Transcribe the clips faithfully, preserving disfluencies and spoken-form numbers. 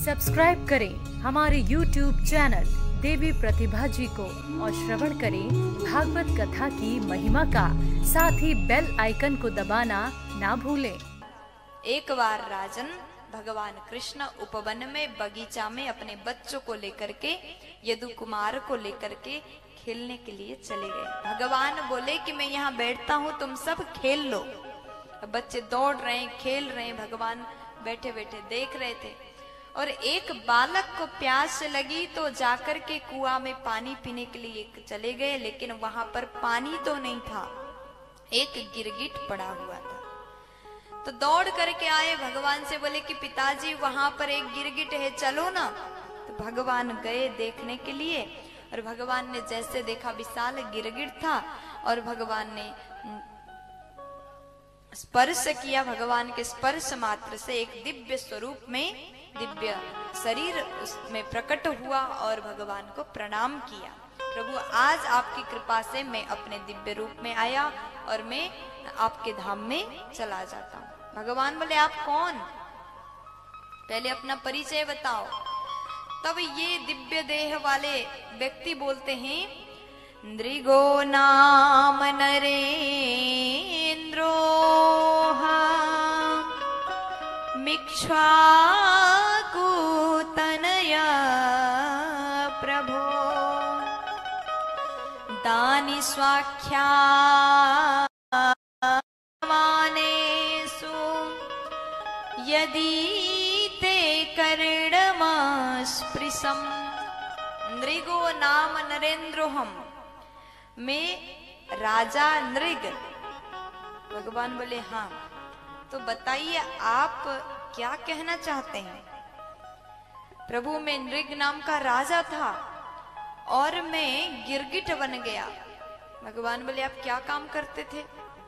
Subscribe करें हमारे YouTube channel देवी प्रतिभा जी को और श्रवण करें भागवत कथा की महिमा का। साथ ही बेल आइकन को दबाना ना भूलें। एक बार राजन भगवान कृष्ण उपवन में बगीचा में अपने बच्चों को लेकर के यदु कुमार को लेकर के खेलने के लिए चले गए। भगवान बोले कि मैं यहाँ बैठता हूँ, तुम सब खेल लो। बच्चे दौड़ रहे हैं, खेल रहे हैं, भगवान बैठे बैठे देख रहे थे। और एक बालक को प्यास लगी तो जाकर के कुआं में पानी पीने के लिए चले गए, लेकिन वहां पर पानी तो नहीं था, एक गिरगिट पड़ा हुआ था। तो दौड़ करके आए, भगवान से बोले कि पिताजी वहां पर एक गिरगिट है, चलो ना। तो भगवान गए देखने के लिए, और भगवान ने जैसे देखा विशाल गिरगिट था, और भगवान ने स्पर्श किया। भगवान के स्पर्श मात्र से एक दिव्य स्वरूप में दिव्य शरीर उसमें प्रकट हुआ और भगवान को प्रणाम किया। प्रभु आज आपकी कृपा से मैं अपने दिव्य रूप में आया और मैं आपके धाम में चला जाता हूँ। भगवान बोले आप कौन, पहले अपना परिचय बताओ। तब ये दिव्य देह वाले व्यक्ति बोलते हैं, नृगो नाम नरेंद्रो मिक्ष्वाकुतनय प्रभो दानि स्वाख्यावानेषु यदि ते कर्णमस्पृशम्। नृगो नाम नरेंद्रोहम, मैं राजा नृग। भगवान बोले हाँ, तो बताइए आप क्या कहना चाहते हैं। प्रभु मैं नृग नाम का राजा था और मैं गिरगिट बन गया। भगवान बोले आप क्या काम करते थे।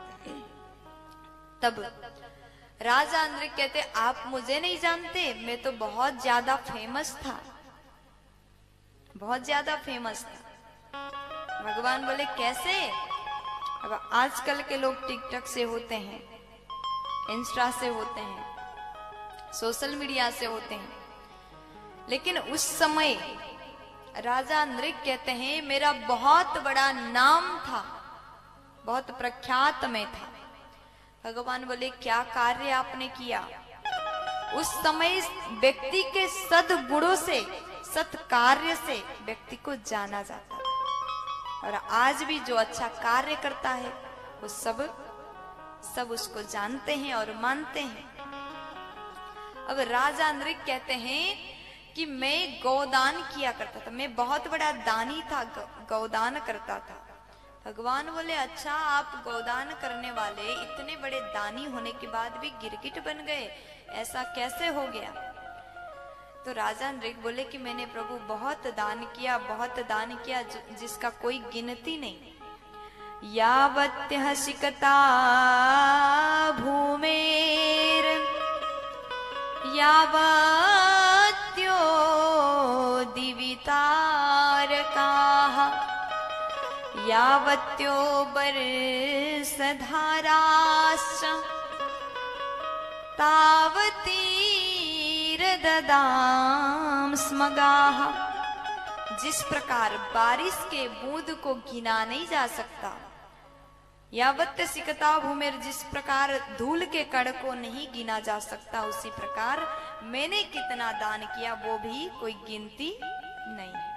तब राजा नृग कहते आप मुझे नहीं जानते, मैं तो बहुत ज्यादा फेमस था, बहुत ज्यादा फेमस था। भगवान बोले कैसे। अब आजकल के लोग टिकटॉक से होते हैं, इंस्टा से होते हैं, सोशल मीडिया से होते हैं, लेकिन उस समय राजा नृग कहते हैं मेरा बहुत बड़ा नाम था, बहुत प्रख्यात में था। भगवान बोले क्या कार्य आपने किया। उस समय व्यक्ति के सद्गुणों से, सत्कार्य से व्यक्ति को जाना जाता था, और आज भी जो अच्छा कार्य करता है वो सब सब उसको जानते हैं और मानते हैं। अब राजा नृग कहते हैं कि मैं गौदान किया करता था, मैं बहुत बड़ा दानी था, गौदान करता था। भगवान बोले अच्छा आप गौदान करने वाले इतने बड़े दानी होने के बाद भी गिरगिट बन गए, ऐसा कैसे हो गया। तो राजा नृग बोले कि मैंने प्रभु बहुत दान किया, बहुत दान किया जिसका कोई गिनती नहीं। यावत्यः सिकता भूमेर यावत्यो दिवितारकाः यावत्यो बरसधाराश्च तावतीर्ददाम स्मगाः। जिस प्रकार बारिश के बूंद को गिना नहीं जा सकता, यावत्य सिकता भूमिर, जिस प्रकार धूल के कण को नहीं गिना जा सकता, उसी प्रकार मैंने कितना दान किया वो भी कोई गिनती नहीं है।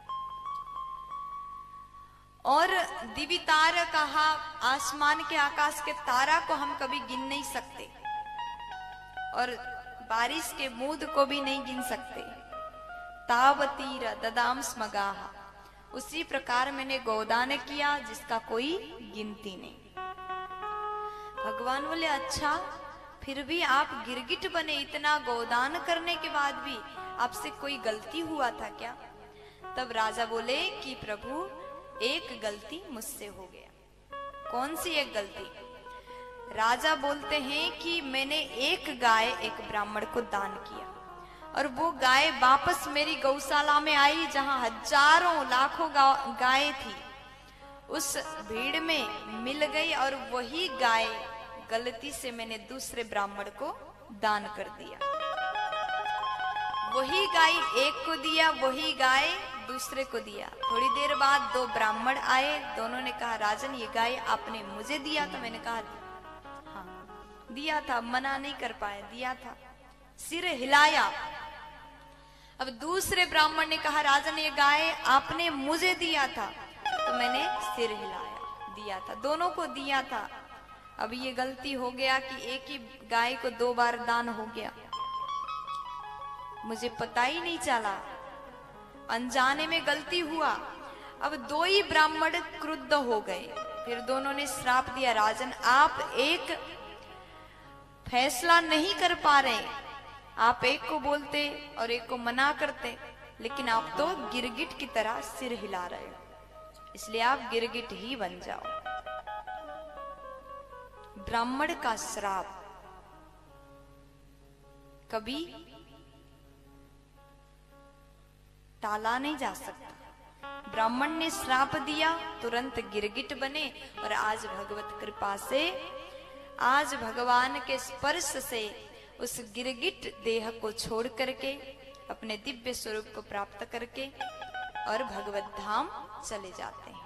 और दिवितार कहा, आसमान के आकाश के तारा को हम कभी गिन नहीं सकते, और बारिश के बूंद को भी नहीं गिन सकते। तावतीर ददाम स्मगाह, उसी प्रकार मैंने गौदान किया जिसका कोई गिनती नहीं। भगवान बोले अच्छा फिर भी आप गिरगिट बने, इतना गौदान करने के बाद भी आपसे कोई गलती हुआ था क्या। तब राजा बोले कि प्रभु एक गलती मुझसे हो गया। कौन सी एक गलती। राजा बोलते हैं कि मैंने एक गाय एक ब्राह्मण को दान किया, और वो गाय वापस मेरी गौशाला में आई जहां हजारों लाखों गाय थी, उस भीड़ में मिल गई, और वही गाय गलती से मैंने दूसरे ब्राह्मण को दान कर दिया। वही गाय एक को दिया, वही गाय दूसरे को दिया। थोड़ी देर बाद दो ब्राह्मण आए, दोनों ने कहा राजन ये गाय आपने मुझे दिया था। मैंने कहा हाँ दिया था, मना नहीं कर पाए, दिया था। सिर हिलाया। अब दूसरे ब्राह्मण ने कहा राजन ये गाय आपने मुझे दिया था, तो मैंने सिर हिलाया, दिया था, दोनों को दिया था। अब ये गलती हो गया कि एक ही गाय को दो बार दान हो गया, मुझे पता ही नहीं चला, अनजाने में गलती हुआ। अब दो ही ब्राह्मण क्रुद्ध हो गए, फिर दोनों ने श्राप दिया राजन आप एक फैसला नहीं कर पा रहे, आप एक को बोलते और एक को मना करते, लेकिन आप तो गिरगिट की तरह सिर हिला रहे हो, इसलिए आप गिरगिट ही बन जाओ। ब्राह्मण का श्राप कभी टाला नहीं जा सकता। ब्राह्मण ने श्राप दिया, तुरंत गिरगिट बने, और आज भगवत कृपा से, आज भगवान के स्पर्श से उस गिरगिट देह को छोड़ करके अपने दिव्य स्वरूप को प्राप्त करके और भगवत धाम चले जाते हैं।